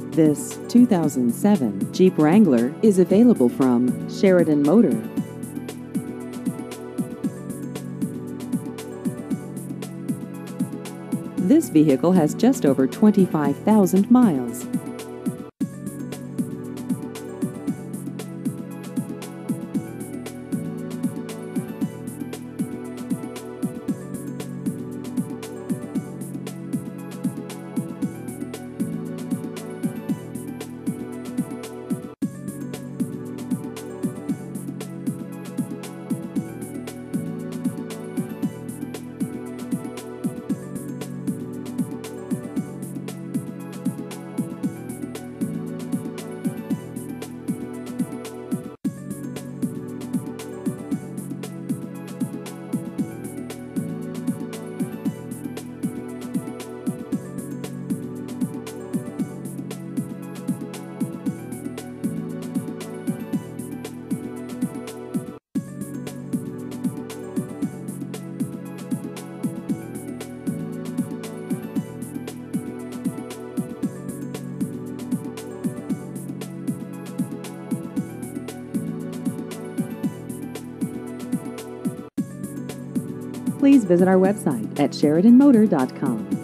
This 2007 Jeep Wrangler is available from Sheridan Motor. This vehicle has just over 25,000 miles. Please visit our website at SheridanMotor.com.